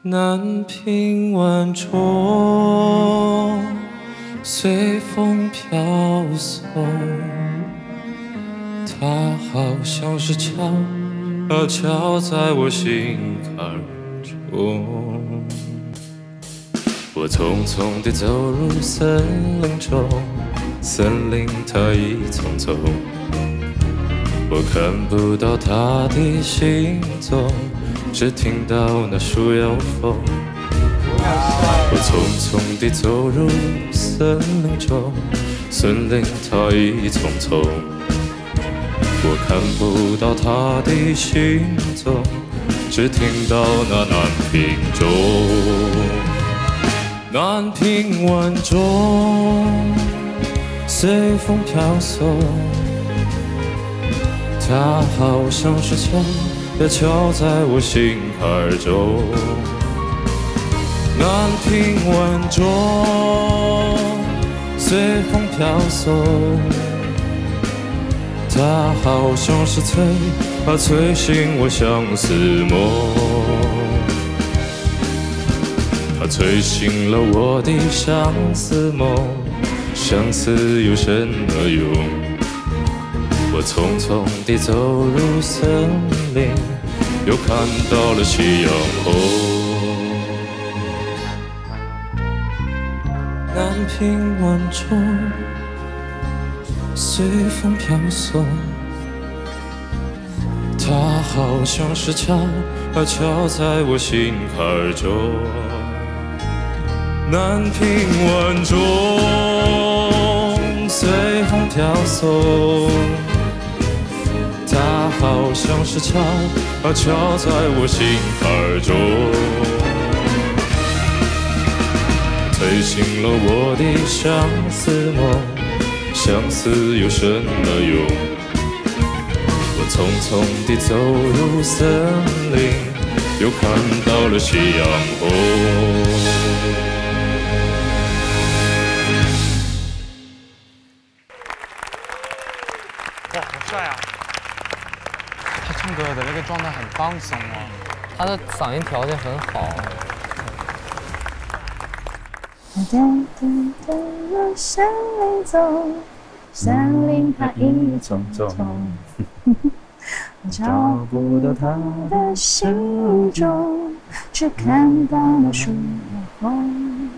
南屏晚钟随风飘送，它好像是敲在我心坎中。我匆匆地走入森林中，森林它一丛丛，我看不到它的行踪，只听到那树摇风。我匆匆地走入森林中，森林它一丛丛，我看不到它的行踪，只听到那南屏钟。南屏晚钟随风飘送，它好像是敲在我心坎中。南屏晚钟随风飘送，它好像是催醒我相思梦。它催醒了我的相思梦，相思有什么用？我匆匆地走入森林，又看到了夕阳红。南屏晚钟随风飘送，它好像是敲在我心坎中。南屏晚钟随风飘送，它好像是敲在我心坎中，催醒了我的相思梦，相思有什么用？我匆匆地走入森林，又看到了夕阳红。 哇，好帅啊！他唱歌的那个状态很放松啊， 他的嗓音条件很好。 我淡淡地往山里走，山林它一丛丛，我找不到它的行踪，只看到那树摇风。